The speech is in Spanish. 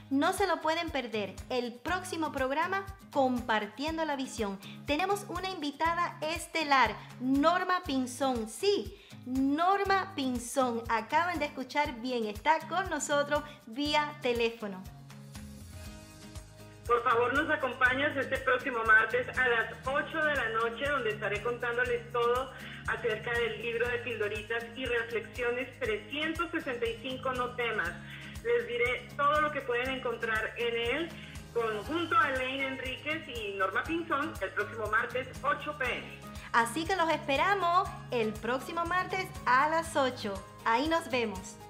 No se lo pueden perder. El próximo programa, Compartiendo la Visión. Tenemos una invitada estelar, Norma Pinzón. Sí, Norma Pinzón. Acaban de escuchar bien. Está con nosotros vía teléfono. Por favor, nos acompañas este próximo martes a las 8 de la noche, donde estaré contándoles todo acerca del libro de Pildoritas y Reflexiones 365 no temas. Les diré todo lo que pueden encontrar en él, junto a Elaine Enríquez y Norma Pinzón, el próximo martes 8 p.m. Así que los esperamos el próximo martes a las 8. Ahí nos vemos.